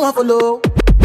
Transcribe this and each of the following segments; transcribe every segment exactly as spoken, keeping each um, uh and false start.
want follow.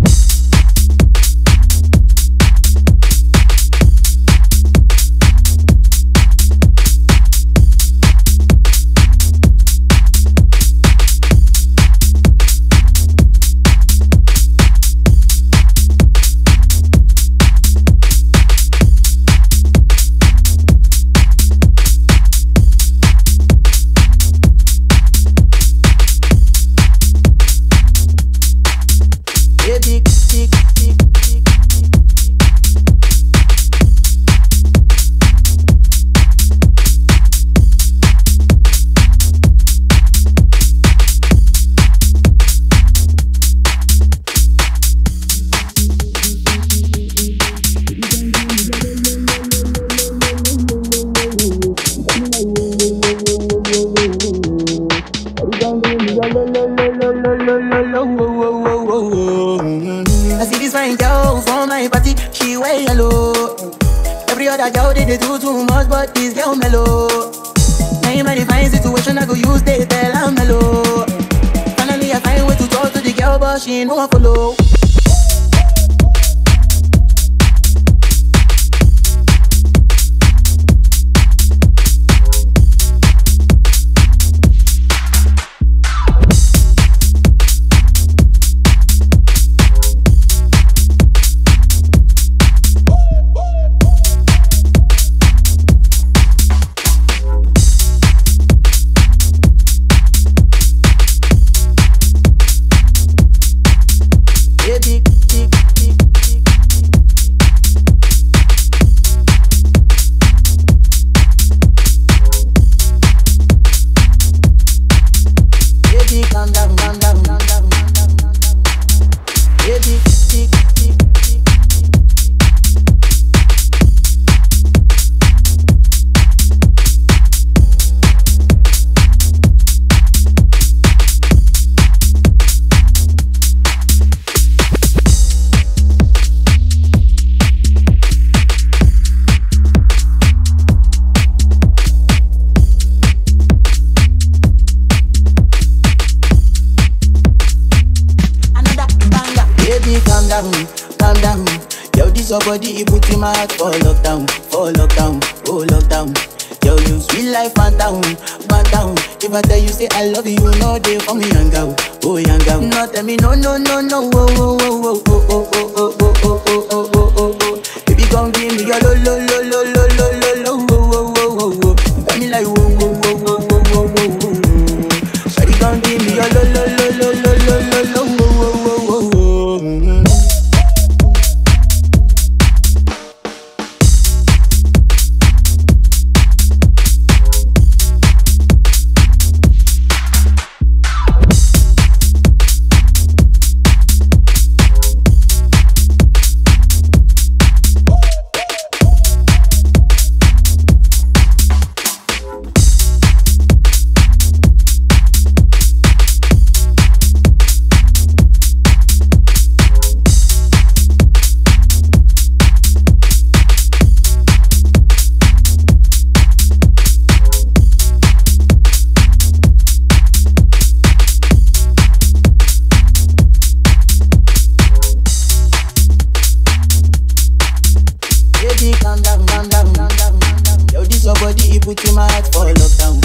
I see this fine girl from my party, she wear yellow. Every other girl they, they do too much, but this girl mellow. Now in my fine situation, I go use they tell her mellow. Finally I find way to talk to the girl, but she ain't no one follow. Calm down, yo, this your body, it put in my heart for lockdown, for lockdown, oh lockdown. Yo, you sweet life, man down, man down. If I tell you say I love you, you know they for me young girl, oh young girl. No tell me no, no, no, no, oh, oh, oh, oh, oh, oh, oh, oh, oh, oh, oh, oh, oh, oh. Baby, come give me your lo, lo, lo, lo, lo, lo, lo, lo, oh, oh, oh, oh, oh. Got me like whoa, whoa, whoa, whoa, whoa, whoa, whoa, whoa. Shawty, come give me your lo, lo, lo, lo, lo, lo, lo, lo, oh, oh, oh, oh, oh. Calm down, calm down, calm down, calm down. Yo, this your body, it put in my heart for lockdown.